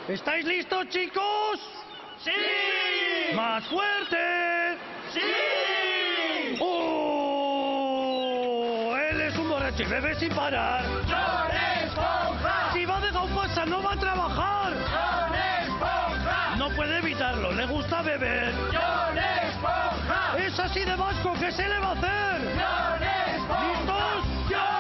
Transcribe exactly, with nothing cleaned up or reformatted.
¿Estáis listos, chicos? ¡Sí! ¡Más fuerte! ¡Sí! ¡Oh! Él es un borracho y bebe sin parar. ¡John Esponja! Si va de gaupasa no va a trabajar. ¡John Esponja! No puede evitarlo, le gusta beber. ¡John Esponja! Es así de vasco, ¿qué se le va a hacer? ¡John Esponja! ¿Listos? ¡John